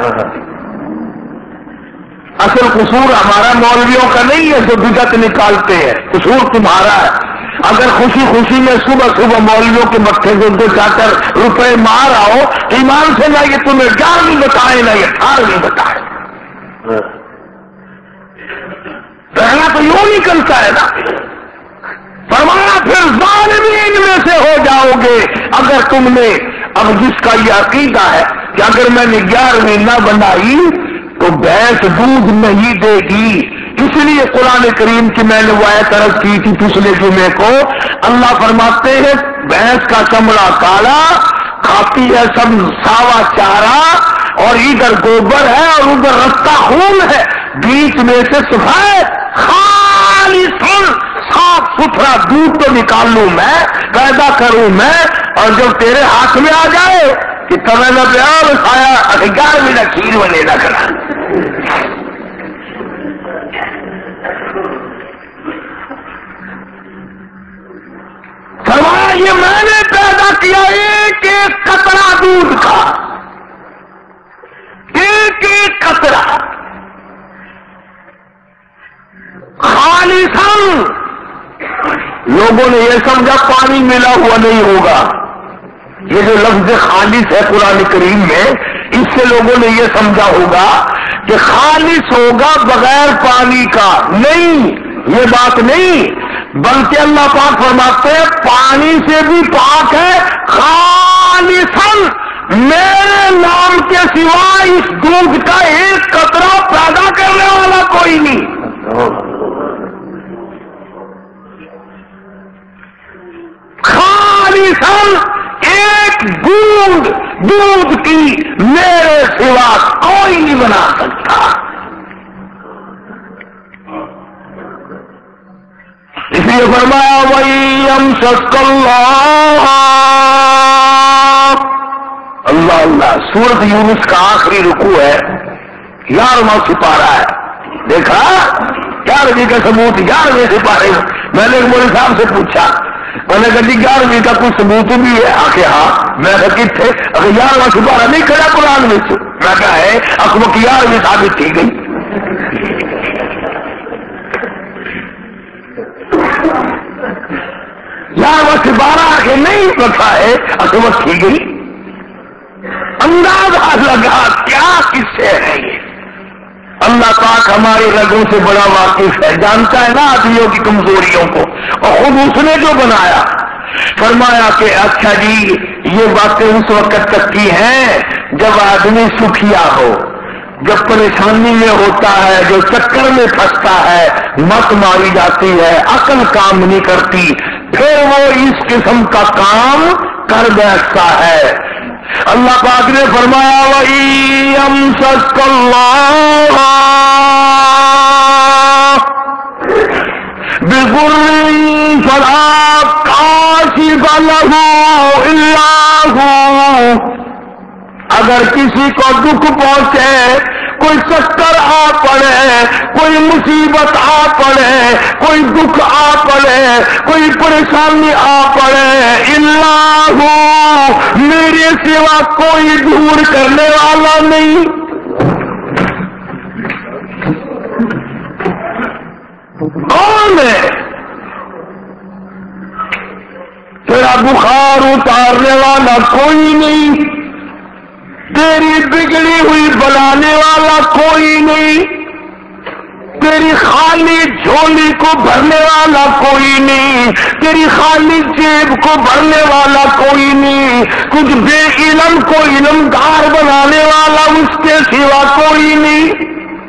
اصل قصور ہمارا مولویوں کا نہیں ہے جو بدعت نکالتے ہیں، قصور تمہارا ہے. اگر خوشی خوشی میں صبح صبح مولویوں کے مٹھے سے دو جا کر روپے مار آؤ، ایمان سے نہ یہ تمہیں گیارہویں بتائے نہ یہ اٹھارہویں بتائے. رہنا تو یوں نکلتا ہے نا. فرمایا پھر ظالمین میں سے ہو جاؤ گے اگر تم نے. اب جس کا یہ عقیدہ ہے کہ اگر میں نے گیارہویں نہ بنائی تو بھینس دودھ نہیں دے گی. اس لیے قرآن کریم کی میں نے وہ آیت عرض کی تھی پچھلے جمعے کو. اللہ فرماتے ہیں بھینس کا چمڑا کالا، کھاتی ہے سب ساوا چارہ، اور ادھر گوبر ہے اور ادھر رستہ خون ہے، بیچ میں سے سفید خالص صاف ستھرا دودھ تو نکال لوں میں، پیدا کروں میں، اور جب تیرے ہاتھ میں آ جائے کہ تمہیں نہ پیار کھایا گیارہویں نہ کھیر بنے نہ کرا. فرمایا یہ میں نے پیدا کیا ایک ایک قطرہ دودھ کا، ایک ایک قطرہ خالصاً. لوگوں نے یہ سمجھا پانی ملا ہوا نہیں ہوگا. یہ جو لفظ خالص ہے قرآن کریم میں، اس سے لوگوں نے یہ سمجھا ہوگا کہ خالص ہوگا بغیر پانی کا. نہیں، یہ بات نہیں، بلکہ اللہ پاک فرماتے ہیں پانی سے بھی پاک ہے. خالصاً میرے نام کے سوا اس دودھ کا ایک قطرہ پیدا کرنے والا کوئی نہیں. خالصاً ایک بوند دودھ کی میرے سوا کوئی نہیں بنا سکتا. اس لیے فرمایا وَإِيَمْسَسْكَ اللَّهُ اللہ اللہ. سورۃ یونس کا آخری رکوع ہے، گیارہواں سپارہ ہے. دیکھا گیارہویں کا ثبوت گیارہویں سپارے. میں نے مولوی صاحب سے پوچھا، میں نے کہا جی گیارہویں کا کوئی ثبوت بھی ہے؟ آخر ہاں. میں کہا کتنے؟ اگر گیارہواں سپارہ نہیں کھڑا قرآن میں سے. میں کہا ہے اکبر کی گیارہویں ثابت کی گئی. گیارہواں سپارہ آخر نہیں پتا ہے اکبر کی گئی. اندازہ لگا کیا کس سے ہے یہ. اللہ پاک ہماری رگوں سے بڑا واقف ہے، جانتا ہے نا آدمیوں کی کمزوریوں کو، اور خود اس نے جو بنایا. فرمایا کہ اچھا جی یہ باتیں اس وقت تک کی ہیں جب آدمی سکھیا ہو، جب پریشانی میں ہوتا ہے، جو چکر میں پھنستا ہے، مت ماری جاتی ہے، عقل کام نہیں کرتی، پھر وہ اس قسم کا کام کر بیٹھتا ہے. اللہ پاک نے فرمایا وَإِن يَمْسَسْكَ اللَّهُ اگر کسی کو دکھ پہنچے، کوئی چکر آ پڑے، کوئی مصیبت آ پڑے، کوئی دکھ آ پڑے، کوئی پریشانی آ پڑے، اللہ میرے سوا کوئی دور کرنے والا نہیں۔ کون ہے؟ تیرا بخار اتارنے والا کوئی نہیں، تیری بگڑی ہوئی بلانے والا کوئی نہیں، تیری خالی جھولی کو بھرنے والا کوئی نہیں، تیری خالی جیب کو بھرنے والا کوئی نہیں، کچھ بے علم کو علمدار بنانے والا اس کے سوا کوئی نہیں۔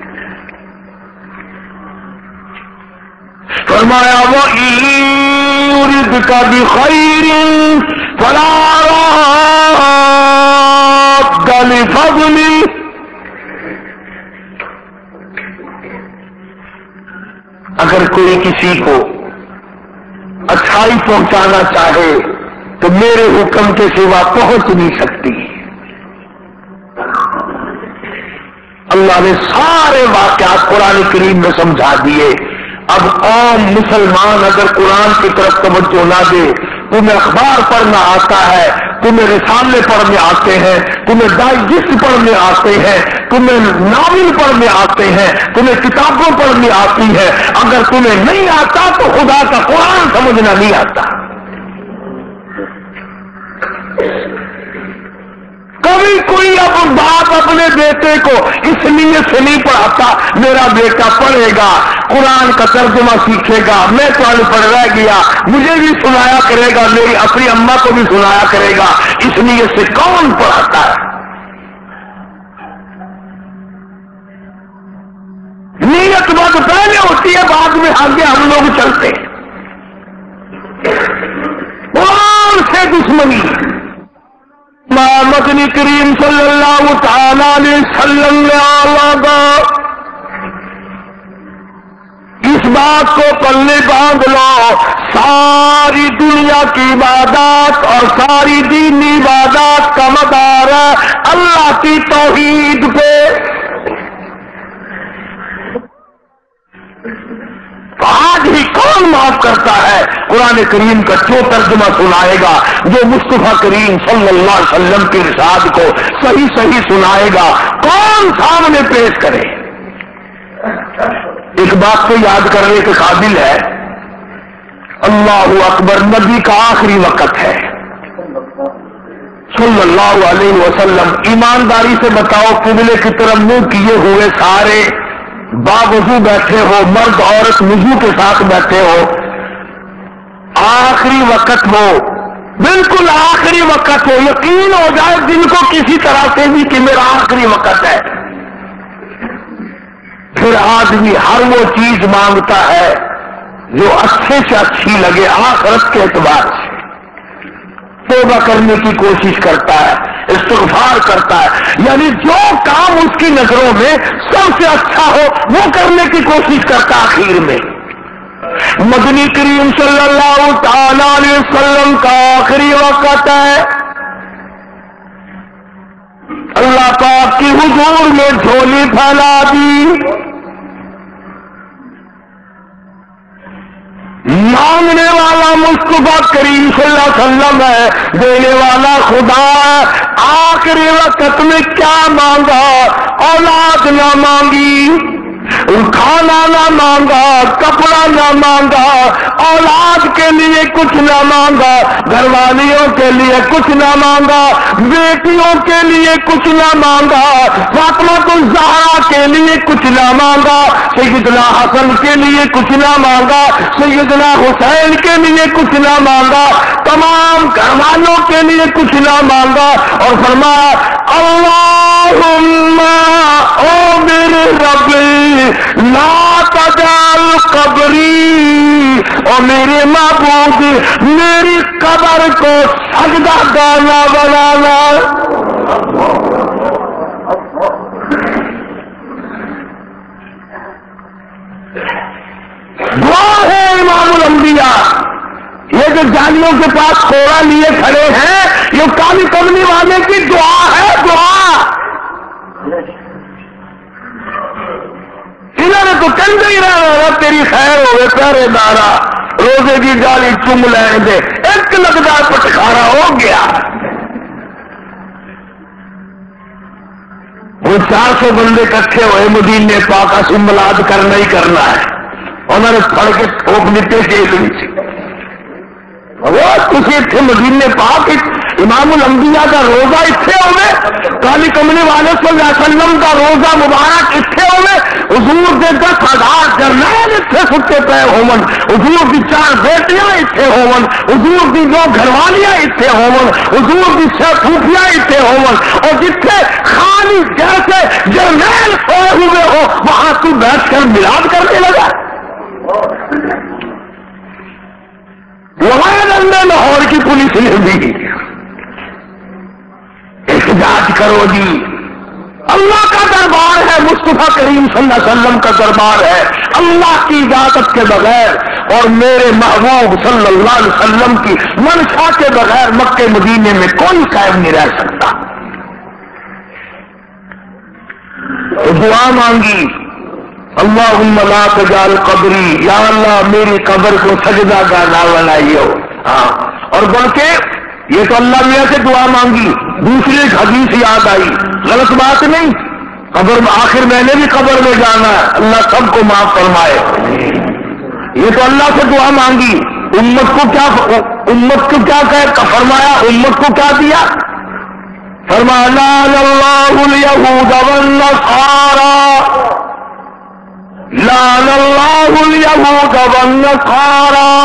فرمایا وَإِن يُرِدْكَ بِخَيْرٍ فَلَا رَادَّ لِفَضْلِهِ، اگر کوئی کسی کو اچھائی پہنچانا چاہے تو میرے حکم کے سوا پہنچ نہیں سکتی۔ اللہ نے سارے واقعات قرآن کریم میں سمجھا دیے۔ اب عام مسلمان اگر قرآن کی طرف توجہ نہ دے، تمہیں اخبار پڑھنا آتا ہے، تمہیں رسالے پڑھنے آتے ہیں، تمہیں ڈائجسٹ پڑھنے آتے ہیں، تمہیں ناول پڑھنے آتے ہیں، تمہیں کتابوں پڑھنی آتی ہے، اگر تمہیں نہیں آتا تو خدا کا قرآن سمجھنا نہیں آتا۔ کبھی کوئی اب باپ اپنے بیٹے کو اس لیے سے نہیں پڑھاتا، میرا بیٹا پڑھے گا، قرآن کا ترجمہ سیکھے گا، میں تو ان پڑھ رہ گیا، مجھے بھی سنایا کرے گا، میری اپنی اماں کو بھی سنایا کرے گا، اس لیے سے کون پڑھاتا ہے؟ نیت بات پہلے ہوتی ہے، بعد میں آگے ہم لوگ چلتے ہیں۔ قرآن سے دشمنی مدنی کریم صلی اللہ تعالی علیہ وسلم نے آلہ اس بات کو پلے باندھ لو، ساری دنیا کی عبادات اور ساری دینی عبادات کا مدار ہے اللہ کی توحید پہ۔ آج ہی کون معاف کرتا ہے؟ قرآن کریم کا جو ترجمہ سنائے گا، جو مصطفیٰ کریم صلی اللہ علیہ وسلم کی ارشاد کو صحیح صحیح سنائے گا، کون سامنے پیش کرے؟ ایک بات کو یاد کرنے کے قابل ہے، اللہ اکبر نبی کا آخری وقت ہے صلی اللہ علیہ وسلم۔ ایمانداری سے بتاؤ، قبلے کی طرف منہ کیے ہوئے سارے باوضو بیٹھے ہو، مرد عورت وضو کے ساتھ بیٹھے ہو، آخری وقت ہو، بالکل آخری وقت ہو، یقین ہو جائے دن کو کسی طرح سے بھی کہ میرا آخری وقت ہے، پھر آدمی ہر وہ چیز مانگتا ہے جو اچھے سے اچھی لگے آخرت کے اعتبار سے، توبہ کرنے کی کوشش کرتا ہے، استغفار کرتا ہے، یعنی جو کام اس کی نظروں میں سب سے اچھا ہو وہ کرنے کی کوشش کرتا آخر میں۔ مدنی کریم صلی اللہ تعالی علیہ وسلم کا آخری وقت ہے، اللہ پاک کی حضور میں جھولی پھیلا دی، مانگنے والا مصطفیٰ کریم صلی اللہ علیہ وسلم ہے، دینے والا خدا ہے۔ آخری وقت میں کیا مانگا؟ اولاد نہ مانگی، کھانا نہ مانگا، کپڑا نہ مانگا، اولاد کے لیے کچھ نہ مانگا، گھر والیوں کے لیے کچھ نہ مانگا، بیٹیوں کے لیے کچھ نہ مانگا، فاطمہ الزہرا کے لیے کچھ نہ مانگا، سیدنا حسن کے لیے کچھ نہ مانگا، سیدنا حسین کے لیے کچھ نہ مانگا، تمام گھر والوں کے لیے کچھ نہ مانگا، اور فرمایا اللہم او میرے رب لا تجعل قبری، اور میرے معبود میری قبر کو سجدہ گانا بنانا۔ دعا ہے امام الانبیاء، یہ جو جالیوں کے پاس کوڑا لیے کھڑے ہیں، یہ کالی کملی والے کی دعا ہے، دعا. انہوں نے تو کندے ہی رہا، تیری خیر ہوئے پیارے دارا، روزے کی گالی چوم لیں دے، ایک لگتا پٹکارا ہو گیا. وہ چار سو بندے کٹھے ہوئے مدینے پاک سے ملاد کرنا ہی کرنا ہے. انہوں نے پھڑ کے ٹھوک دیتے جیل میں. تھی اتنے مدینے پاک امام الانبیاء کا روزہ اتنے ہوئے، کالی کملی والے صلی اللہ علیہ وسلم کا روزہ مبارک اتنے ہوئے، حضور کے دس ہزار جرنیل اتنے ستے پے ہون، حضور کی چار بیٹیاں اتنے ہون، حضور کی دو گھر والیاں اتنے ہون، حضور کی چھ پھوپھیاں اتنے ہون، اور جتنے خالی جیسے جرنیل سوئے ہوئے ہو وہاں تو بیٹھ کر میلاد کرنے لگا. لوائن نے لاہور کی پولیس نے بھی احتجاج کرو جی. اللہ کا دربار ہے، مصطفیٰ کریم صلی اللہ علیہ وسلم کا دربار ہے، اللہ کی اجازت کے بغیر اور میرے محبوب صلی اللہ علیہ وسلم کی منشا کے بغیر مکے مدینے میں کوئی قائم نہیں رہ سکتا. تو دعا مانگی، اللہم لا تجعل قبری، یا اللہ میری قبر کو سجدہ گاہ نہ بنائیو. ہاں، اور بلکہ یہ تو اللہ میاں سے دعا مانگی، دوسری ایک حدیث یاد آئی، غلط بات نہیں، قبر میں آخر میں نے بھی قبر میں جانا ہے، اللہ سب کو معاف فرمائے. یہ تو اللہ سے دعا مانگی، امت کو کیا امت کو کیا کہ فرمایا، امت کو کیا دیا؟ فرمایا لعن اللہ الیہود والنصارى، لعن اللہ الیہود والنصارى.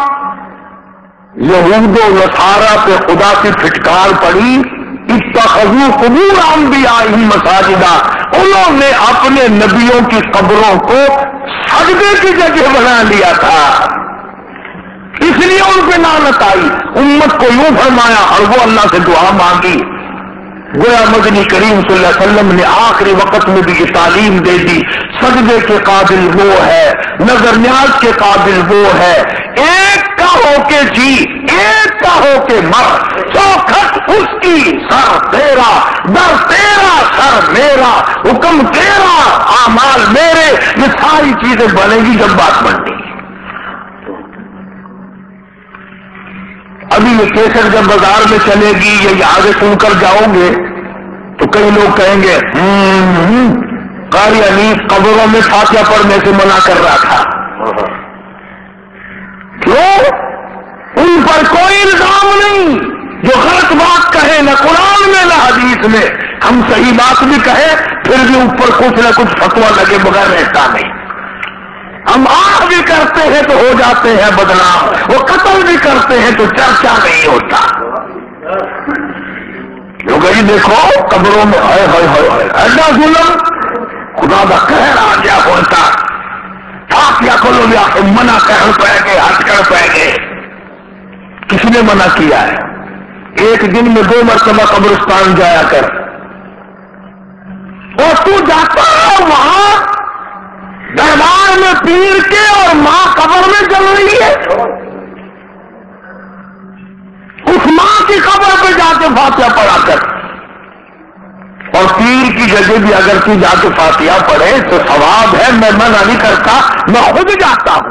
یہود و نصارہ پہ خدا کی پھٹکار پڑی، اتخذوا قبور انبیائہم مساجدا، انہوں نے اپنے نبیوں کی قبروں کو سجدے کی جگہ بنا لیا تھا، اس لیے ان پہ لعنت آئی. امت کو یوں فرمایا اور وہ اللہ سے دعا مانگی. گویا مدنی کریم صلی اللہ علیہ وسلم نے آخری وقت میں بھی یہ تعلیم دے دی، سجدے کے قابل وہ ہے، نظر نیاز کے قابل وہ ہے، ایک کا ہو کے جی، ایک کا ہو کے مر، چوکھٹ اس کی سر تیرا، در تیرا سر میرا، حکم تیرا اعمال میرے. یہ ساری چیزیں بنے گی جب بات بننی. ابھی یہ کیسٹ جب بازار میں چلے گی، یہ آگے سن کر جاؤ گے تو کئی لوگ کہیں گے قاری انیس قبروں میں فاتحہ پڑھنے سے منع کر رہا تھا. کیوں؟ ان پر کوئی الزام نہیں، جو غلط بات کہے نہ قرآن میں نہ حدیث میں. ہم صحیح بات بھی کہیں پھر بھی اوپر کچھ نہ کچھ فتویٰ لگے بغیر رہتا نہیں. ہم آہ بھی کرتے ہیں تو ہو جاتے ہیں بدنام، وہ قتل بھی کرتے ہیں تو چرچا نہیں ہوتا. لوگ جی دیکھو قبروں میں ہائے ہائے ہائے ایسا ظلم، خدا کا قہر آ گیا ہوتا. آپ یا کھولو یا منع کہن پہ گئے، ہٹ کر پہ گئے. کس نے منع کیا ہے؟ ایک دن میں دو مرتبہ قبرستان جایا کر، اور تو جاتا ہے وہاں دربار میں پیر کے اور ماں قبر میں جل رہی ہے. اس ماں کی قبر پہ جا کے فاتحہ پڑھا کر، اور پیر کی جگہ بھی اگر تو جا کے فاتحہ پڑھے تو ثواب ہے، میں منع نہیں کرتا، میں خود جاتا ہوں.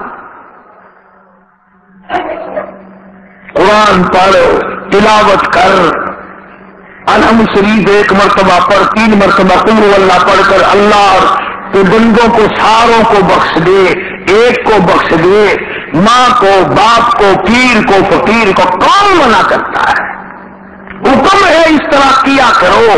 قرآن پڑھ، تلاوت کر، الحمد شریف ایک مرتبہ پڑھ، تین مرتبہ قل هو اللہ پڑھ کر اللہ تو بندوں کو ساروں کو بخش دے، ایک کو بخش دے، ماں کو، باپ کو، پیر کو، فقیر کو. کون منع کرتا ہے؟ حکم ہے اس طرح کیا کرو.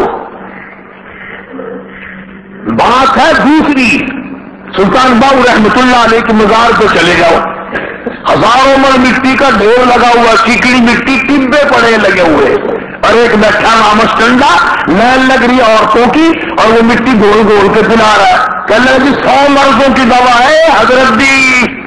بات ہے دوسری، سلطان باؤ رحمت اللہ علیہ کے مزار پہ چلے جاؤ، ہزاروں من مٹی کا ڈھیر لگا ہوا، چیکڑی مٹی ٹبے پڑے لگے ہوئے، اور ایک بیٹھا نامس ٹنڈا، لین لگ رہی ہے عورتوں کی، اور وہ مٹی گول گول کے پلا رہا ہے. کہنے لگے سو مرضوں کی دوا ہے حضرت دی.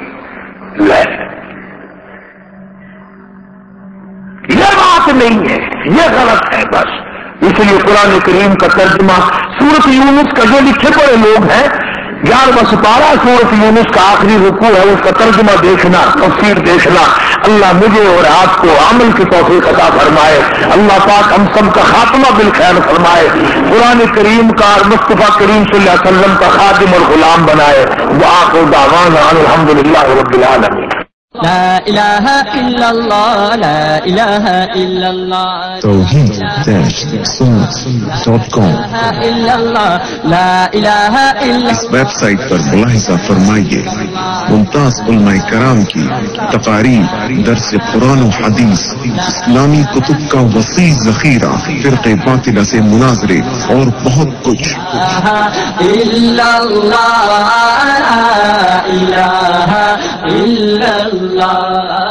یہ بات نہیں ہے، یہ غلط ہے بس. اس لیے قرآن کریم کا ترجمہ سورت یونس کا جو لکھے پڑے لوگ ہیں گیارہواں سپارہ سورۃ یونس کا آخری رکوع ہے، اس کا ترجمہ دیکھنا، تفسیر دیکھنا۔ اللہ مجھے اور آپ کو عمل کی توفیق عطا فرمائے، اللہ پاک ہم سب کا خاتمہ بالخیر فرمائے، قرآن کریم کا اور مصطفیٰ کریم صلی اللہ علیہ وسلم کا خادم اور غلام بنائے۔ وآخر دعوانا ان الحمدللہ رب العالمین۔ لا الہ الا اللہ، لا الہ الا اللہ، توحید سنت ڈاٹ کام الا اللہ، لا الہ الا اس ویب سائٹ پر ملاحظہ فرمائیے ممتاز علماء کرام کی تقاریر، درس قرآن و حدیث، اسلامی کتب کا وسیع ذخیرہ، فرقہ باطلہ سے مناظرے اور بہت کچھ۔ الا اللہ، لا الہ الا اللہ۔